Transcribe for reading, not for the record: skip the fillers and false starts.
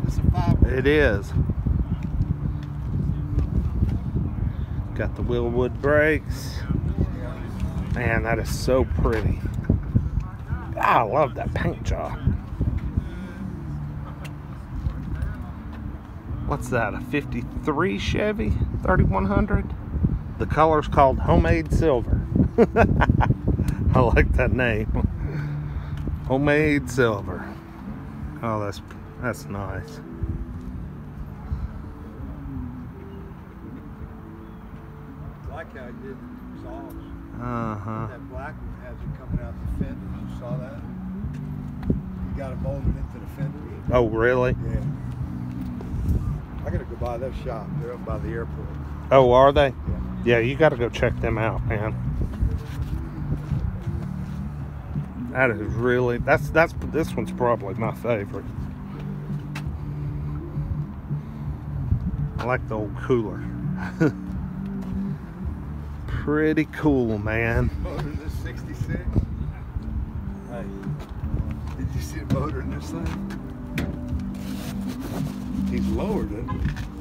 It's a 5. It is. Got the Willwood brakes. Man, that is so pretty. I love that paint job. What's that, a 53 Chevy 3100? The color's called Homemade Silver. I like that name. Homemade Silver. Oh, that's nice. I like how he did the exhaust. Uh-huh. That black one has it coming out the fender. You saw that? You got it molded into the fender. Oh, really? Yeah. I gotta go by that shop. They're up by the airport. Oh, are they? Yeah. Yeah, you got to go check them out, man. That is really, this one's probably my favorite. I like the old cooler. Pretty cool, man. Motor in this 66. Hey, did you see the motor in this thing? He's lowered it.